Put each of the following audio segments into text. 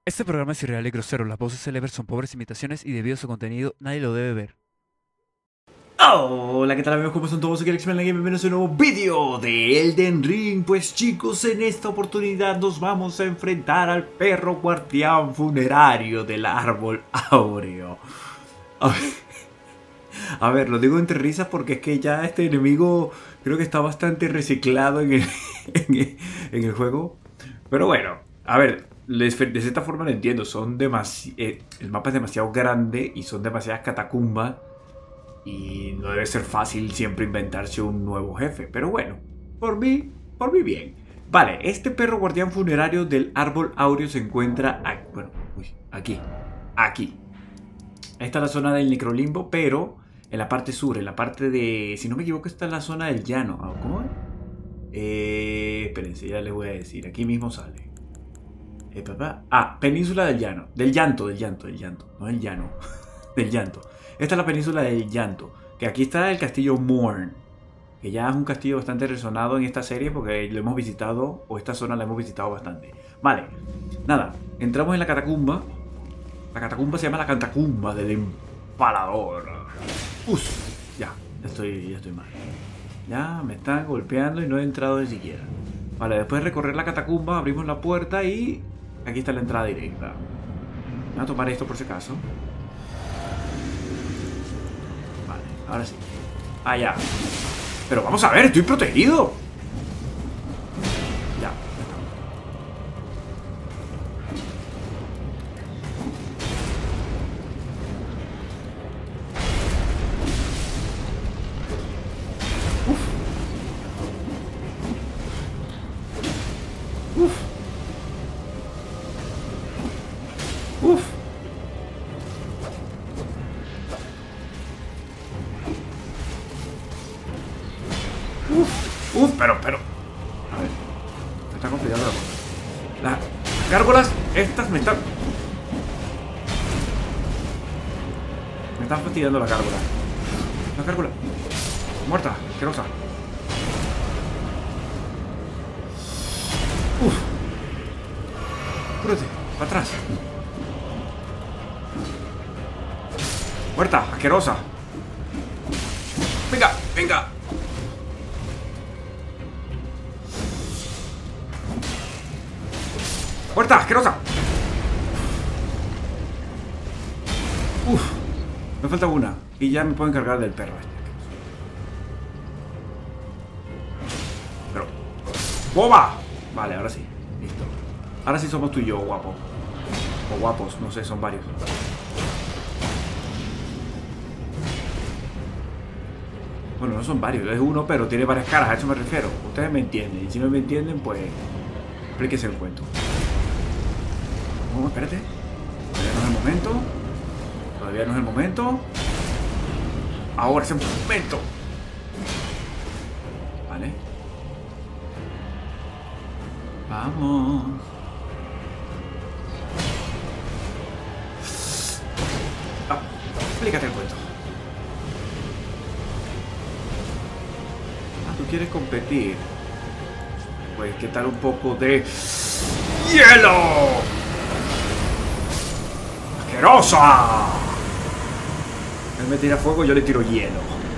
Este programa es irreal y grosero, las voces célebres son pobres imitaciones y debido a su contenido nadie lo debe ver. Hola, ¿qué tal amigos? ¿Cómo están todos? Aquí Alex Game, bienvenidos a un nuevo vídeo de Elden Ring. Pues chicos, en esta oportunidad nos vamos a enfrentar al perro guardián funerario del árbol áureo. A ver, lo digo entre risas porque es que ya este enemigo creo que está bastante reciclado en el juego. Pero bueno, a ver, de cierta forma lo entiendo, el mapa es demasiado grande y son demasiadas catacumbas. Y no debe ser fácil siempre inventarse un nuevo jefe. Pero bueno, por mí bien. Vale, este perro guardián funerario del árbol áureo se encuentra aquí. Bueno, aquí. Aquí. Esta es la zona del necrolimbo, pero en la parte sur, en la parte de... Si no me equivoco, esta es la zona del llano. ¿Cómo es? Espérense, ya les voy a decir. Aquí mismo sale. Península del llano. Del llanto. No del llano. Del llanto. Esta es la península del llanto. Que aquí está el castillo Morn. Que ya es un castillo bastante resonado en esta serie porque lo hemos visitado, o esta zona la hemos visitado bastante. Vale, nada, entramos en la catacumba. La catacumba se llama la catacumba del empalador. Ya estoy mal. Ya me están golpeando y no he entrado ni siquiera. Vale, después de recorrer la catacumba, abrimos la puerta y aquí está la entrada directa. Voy a tomar esto por si acaso. Vale, ahora sí. Ya. Pero vamos a ver, estoy protegido. Ya. Uf. Uf. Pero. A ver. Me está complicando la cosa. Las gárgolas, estas me están. Me están fastidiando la gárgola. La gárgola. Muerta, asquerosa. Uf. Cúrate, para atrás. Muerta, asquerosa. Venga, venga. ¡Muerta! ¡Asquerosa! Uf, me falta una. Y ya me puedo encargar del perro este. Pero... ¡boba! Vale, ahora sí. Listo. Ahora sí somos tú y yo, guapo. O guapos, no sé, son varios. Bueno, no son varios, es uno, pero tiene varias caras, a eso me refiero. Ustedes me entienden. Y si no me entienden, pues... explíquese el cuento. No, espérate. Todavía no es el momento. Todavía no es el momento. Ahora es el momento. Vale. Vamos. Explícate el cuento. ¿Tú quieres competir? Pues, ¿qué tal un poco de... ¡hielo! ¡asquerosa! Él me tira fuego y yo le tiro hielo.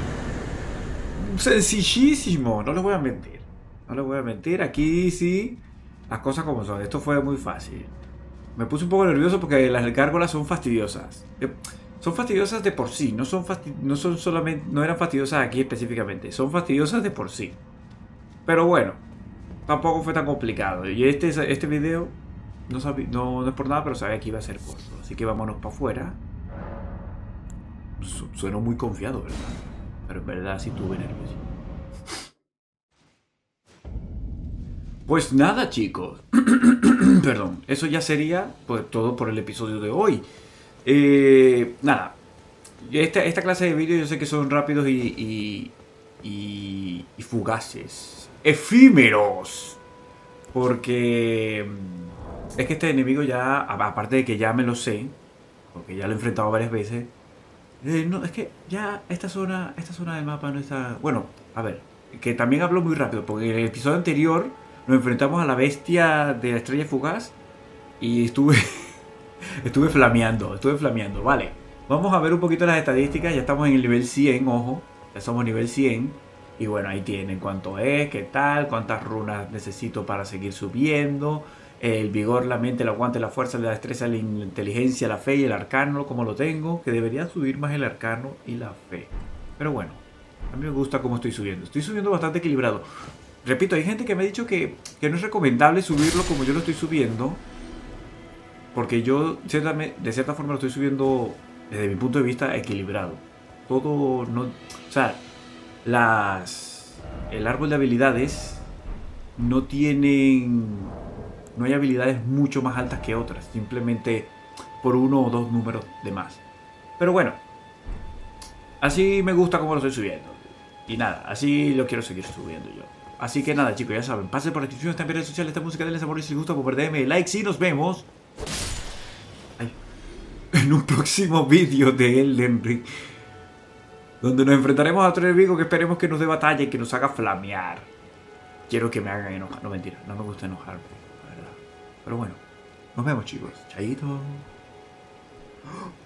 Sencillísimo, no les voy a mentir. No les voy a mentir, aquí sí, las cosas como son. Esto fue muy fácil. Me puse un poco nervioso porque las gárgolas son fastidiosas. Son fastidiosas de por sí, no son solamente, no eran fastidiosas aquí específicamente, son fastidiosas de por sí. Pero bueno, tampoco fue tan complicado. Y este video no es por nada, pero sabía que iba a ser corto. Así que vámonos para afuera. Sueno muy confiado, ¿verdad? Pero en verdad sí tuve nervios. Pues nada, chicos. Perdón, eso ya sería pues, todo por el episodio de hoy. Nada. Esta clase de vídeos yo sé que son rápidos y fugaces. Efímeros. Porque es que este enemigo ya, aparte de que ya me lo sé, porque ya lo he enfrentado varias veces, no, es que ya esta zona del mapa no está... Bueno, a ver, que también hablo muy rápido, porque en el episodio anterior nos enfrentamos a la bestia de la estrella fugaz y estuve Estuve flameando, vale. Vamos a ver un poquito las estadísticas, ya estamos en el nivel 100, ojo. Ya somos nivel 100. Y bueno, ahí tienen cuánto es, qué tal, cuántas runas necesito para seguir subiendo. El vigor, la mente, el aguante, la fuerza, la destreza, la inteligencia, la fe y el arcano, como lo tengo. Que debería subir más el arcano y la fe. Pero bueno, a mí me gusta cómo estoy subiendo. Estoy subiendo bastante equilibrado. Repito, hay gente que me ha dicho que no es recomendable subirlo como yo lo estoy subiendo. Porque yo de cierta forma lo estoy subiendo desde mi punto de vista equilibrado. Todo no... O sea, el árbol de habilidades no tienen... No hay habilidades mucho más altas que otras. Simplemente por uno o dos números de más. Pero bueno. Así me gusta como lo estoy subiendo. Y nada, así lo quiero seguir subiendo yo. Así que nada, chicos, ya saben. Pasen por la descripción, están en redes sociales, esta música, denle sabor y si les gusta, pues denle likes y nos vemos en un próximo vídeo de Elden Ring, donde nos enfrentaremos a otro enemigo que esperemos que nos dé batalla y que nos haga flamear. Quiero que me hagan enojar. No, mentira, no me gusta enojarme, la verdad. Pero bueno, nos vemos, chicos. Chaito.